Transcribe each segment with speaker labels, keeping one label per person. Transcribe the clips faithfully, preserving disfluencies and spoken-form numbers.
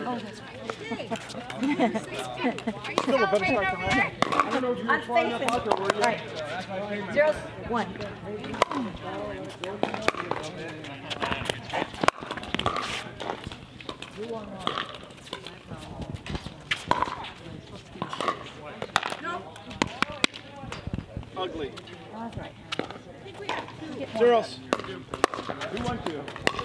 Speaker 1: Oh, that's right.
Speaker 2: Still a better start than that. I don't know if you were flying up out there, were you?
Speaker 1: All right. Zero, one.
Speaker 2: Ugly.
Speaker 1: Oh, that's right.
Speaker 2: Zeros. Two, one, two.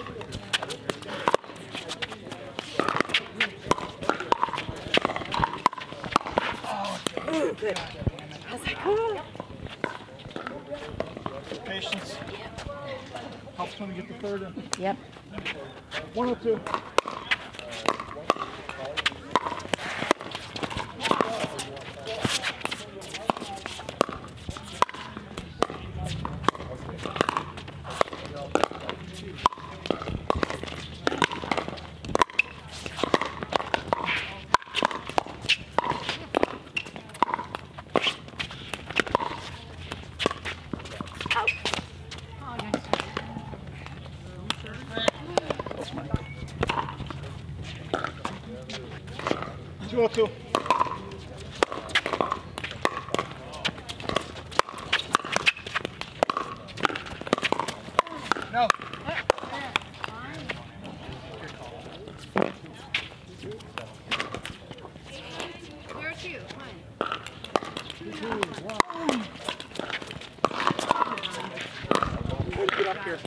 Speaker 1: Ooh, good. I was like, oh.
Speaker 2: Patience. Helps when we get the third in.
Speaker 1: Yep.
Speaker 2: one oh two. two oh two. No.
Speaker 3: Zero two. One.
Speaker 2: Way to get up here.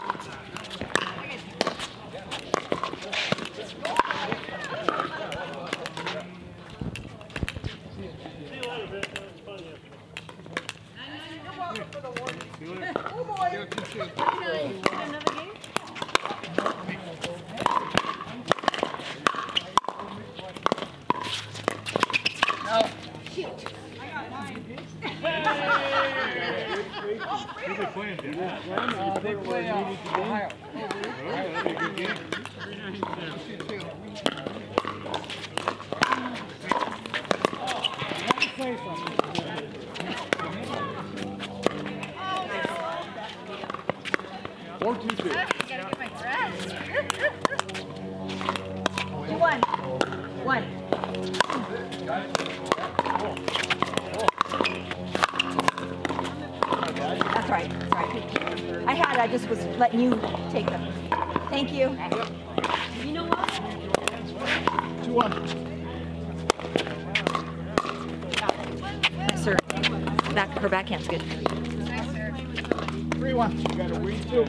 Speaker 4: Who they playing?
Speaker 2: Uh, they play uh, Ohio.
Speaker 4: Alright, that'll be a good game.
Speaker 2: Say something. One, two, two.
Speaker 3: I gotta get my dress.
Speaker 1: One. One. That's right. That's right. I had. I just was letting you take them. Thank you. You know what?
Speaker 2: Two, one.
Speaker 1: Yes, sir. Back. Her backhand's good.
Speaker 2: Three, one. You got a weed too.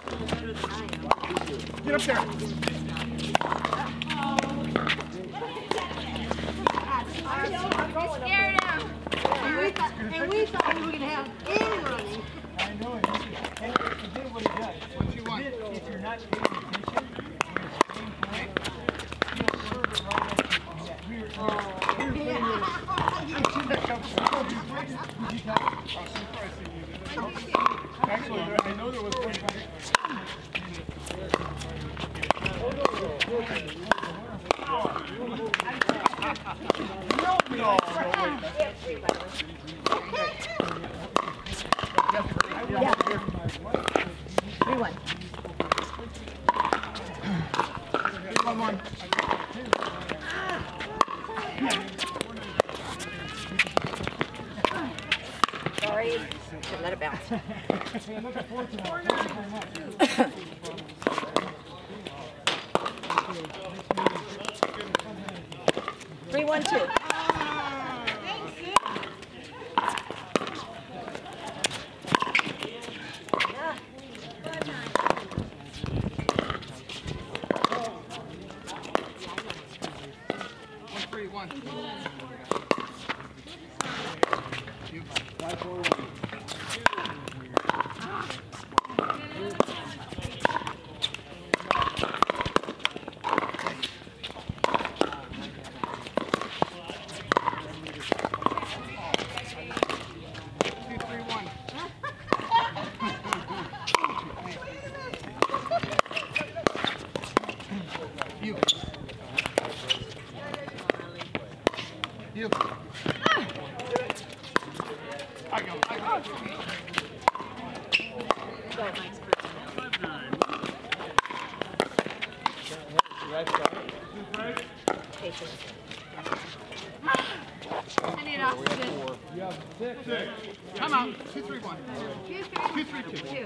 Speaker 2: Get up there.
Speaker 3: Scared him. And we thought, and we thought we were going to have him running.
Speaker 2: I know it. And he did what he does. What you want? If you're not paying attention, when it's game play, he'll serve it right at you. We were, we were playing with Actually, there, I know there was one guy. No, no, no, wait.
Speaker 1: Yeah. Three, one.
Speaker 2: Three, one, one.
Speaker 1: Sorry. Should let it bounce. Three, one, two.
Speaker 2: One, three, one. You. You. I go. I go.
Speaker 1: Patience.
Speaker 3: I need oxygen.
Speaker 2: You have six. Six. Come out. Two, three, one.
Speaker 3: Two,
Speaker 2: Two, three, two.
Speaker 3: two.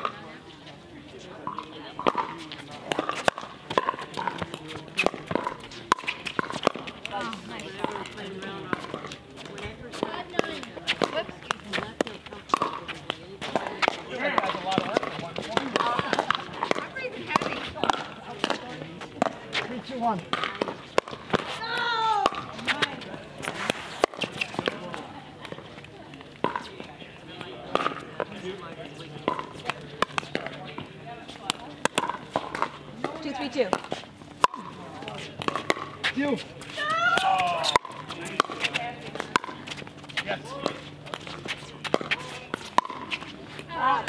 Speaker 3: Oh, nice. Whoops.
Speaker 2: That's a lot of work for one point.
Speaker 3: I'm breathing heavy.
Speaker 2: Three, two, one.
Speaker 1: Two, three, two.
Speaker 2: You. Oh. Yes.
Speaker 1: Ah.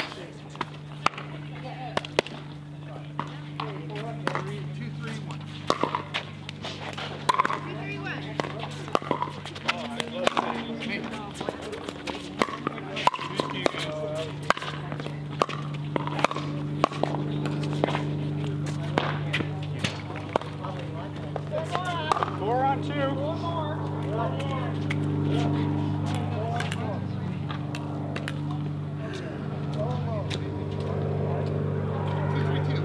Speaker 2: Two, three, one.
Speaker 3: Two, three, one.
Speaker 2: Four on two. One more. Two, three, two.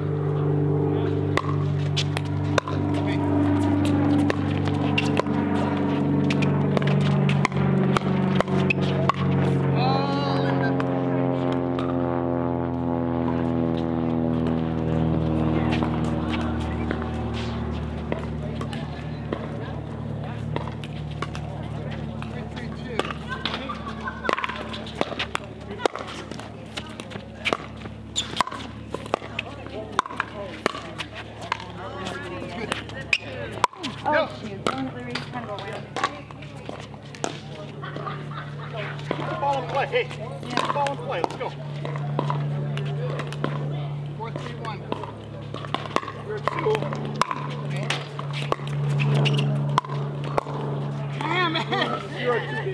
Speaker 1: Oh, shoot. Don't really kind of go around.
Speaker 2: Ball in play. Hey, yeah. Ball in play. Let's go. Four, three, one. You're two. Damn it! You're two.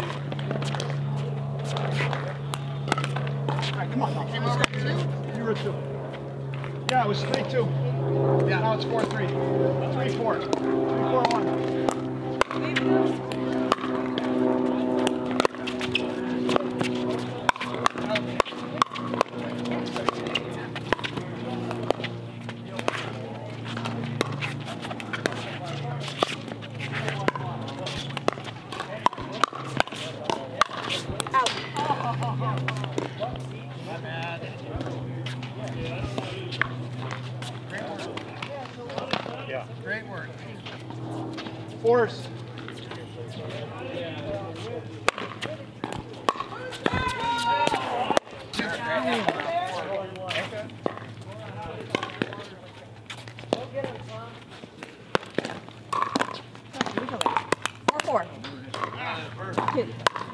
Speaker 2: All right, come on. Now. Came over two. You were two. Yeah, it was three, two. Yeah, now it's four, three. Three, four. Three, four, one. Yeah. Great work. Force.
Speaker 1: Four, four. Two.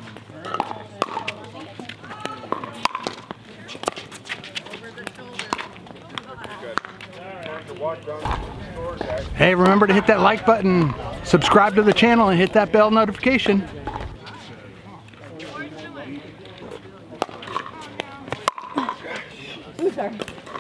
Speaker 5: Hey, remember to hit that like button, subscribe to the channel, and hit that bell notification.
Speaker 1: Ooh, sorry.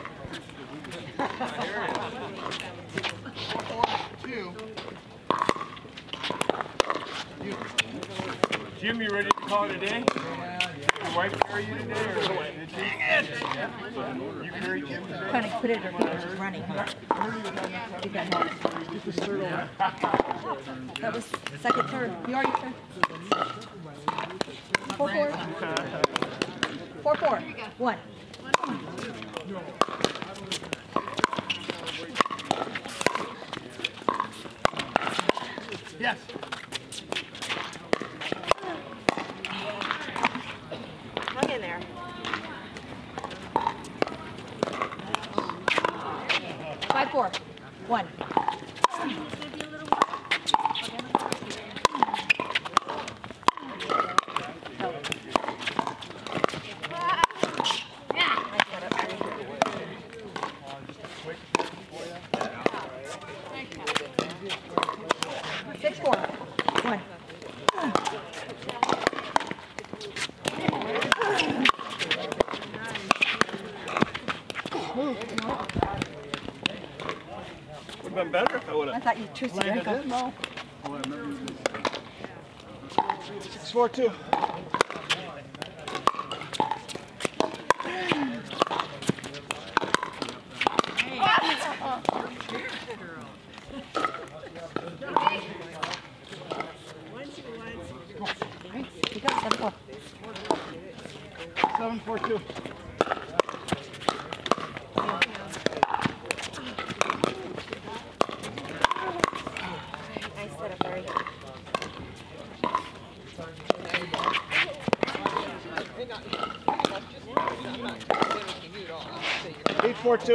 Speaker 4: Jim, you ready to call it a day? Your wife carry you today, or did she? Dang it! You carry Jim today?
Speaker 1: Trying to put it or keep just running. Keep that hard. That was second serve. You already served. Four, four. Four, four. One.
Speaker 2: Yes.
Speaker 1: Hung in there. Five, four. One. Six, four. One.
Speaker 4: What about been better if I would
Speaker 1: I
Speaker 4: have.
Speaker 1: thought you twisted your ankle.
Speaker 4: No. Six, four, two.
Speaker 1: You got seven, four.
Speaker 4: Seven, four, two.
Speaker 1: Nice setup, Larry.
Speaker 4: Eight, four, two.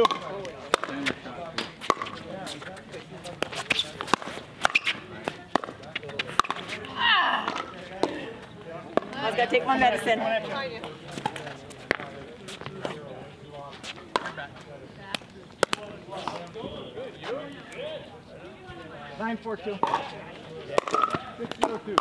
Speaker 1: I was gonna take my medicine.
Speaker 4: Nine, four, two. Six, zero, two.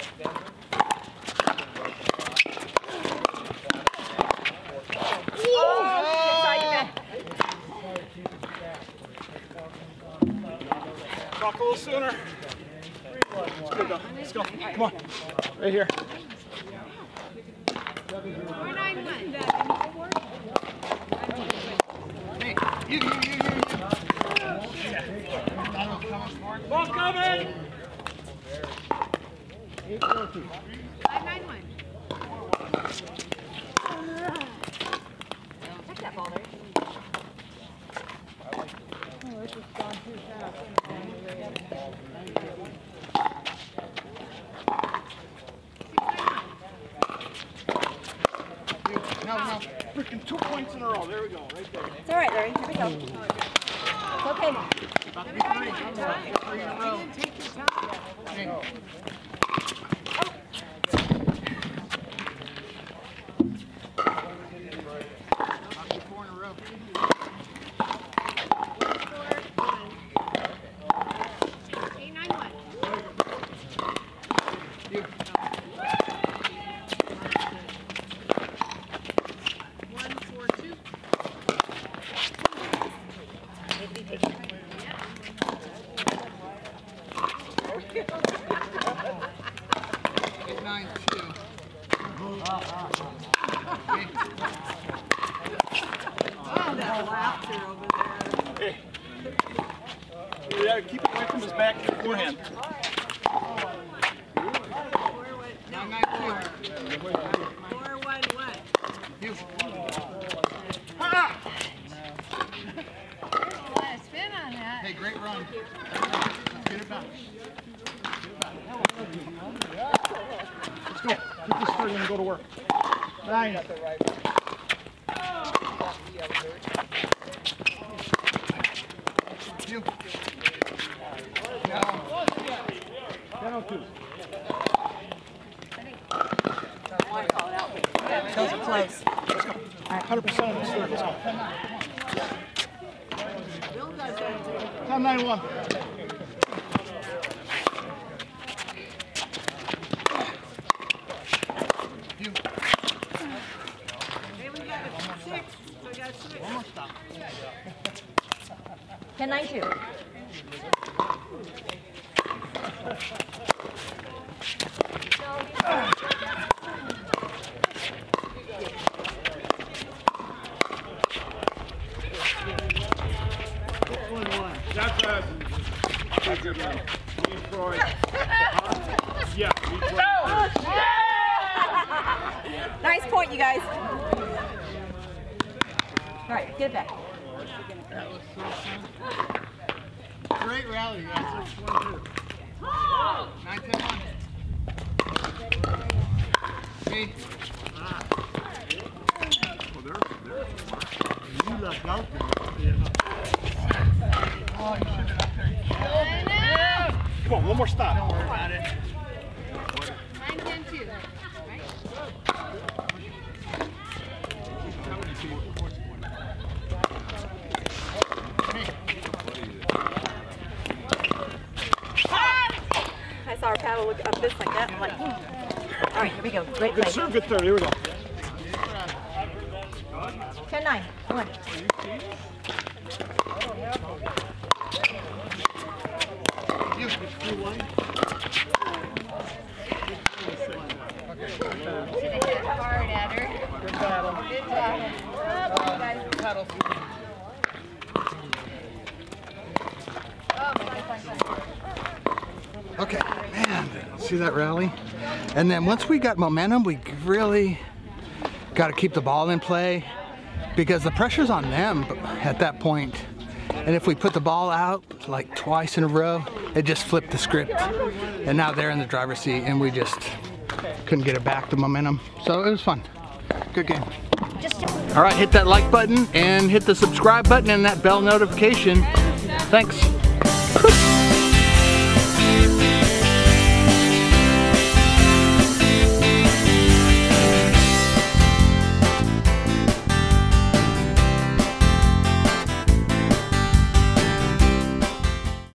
Speaker 4: Talk a little sooner. Let's go, though. Let's go. Come on. Right here.
Speaker 3: Four nine one.
Speaker 4: Hey, you, you, you, you, you. Ball coming! Eight, four, two.
Speaker 3: Five nine one.
Speaker 1: Check that ball there.
Speaker 4: No, no. Freaking two points in a row. There we go. Right there.
Speaker 1: It's all right, Larry. Here we go. It's okay.
Speaker 4: About to be three. About to be three in a row. Hey. Four in a row.
Speaker 3: Eight nine one.
Speaker 4: You.
Speaker 3: One four two.
Speaker 4: Eight, nine, two.
Speaker 3: Oh, that laughter over there.
Speaker 4: Hey. We gotta keep it away from his back forehand.
Speaker 3: Four one. No.
Speaker 4: Nine, nine, two.
Speaker 3: Four one one.
Speaker 4: You.
Speaker 3: There's a lot of spin on that.
Speaker 4: Hey, great run. Let's get it back. Let's go. Keep this third and go to work. Nine. You. ten oh two.
Speaker 1: I want to call it out, but those are close.
Speaker 4: Let's go. one hundred percent of this third. Let's go. ten nine one. You.
Speaker 3: Hey, we got a six. So we got a six.
Speaker 4: One more stop.
Speaker 1: ten nine two.
Speaker 4: That's us. That's your man. Me and Troy. Yeah, we play.
Speaker 1: Nice point, you guys. All right, get it back.
Speaker 4: That was so fun. Great rally, guys. Six, one, two. Nine, ten, one. Hey. Ah. Well, they're, they're you left out there. Oh, you should have been up there. Come on, one more stop. Don't worry about it.
Speaker 3: Nine ten two. Right?
Speaker 1: I saw her paddle look up this like that. I'm like, hmm. All right, here we go. Great
Speaker 4: Good
Speaker 1: play.
Speaker 4: serve, good third. Here we go.
Speaker 1: ten nine. One.
Speaker 5: Okay, man, see that rally? And then once we got momentum, we really got to keep the ball in play because the pressure's on them at that point. And if we put the ball out like twice in a row, it just flipped the script. And now they're in the driver's seat and we just couldn't get it back, the momentum. So it was fun. Good game. All right, hit that like button and hit the subscribe button and that bell notification. Thanks.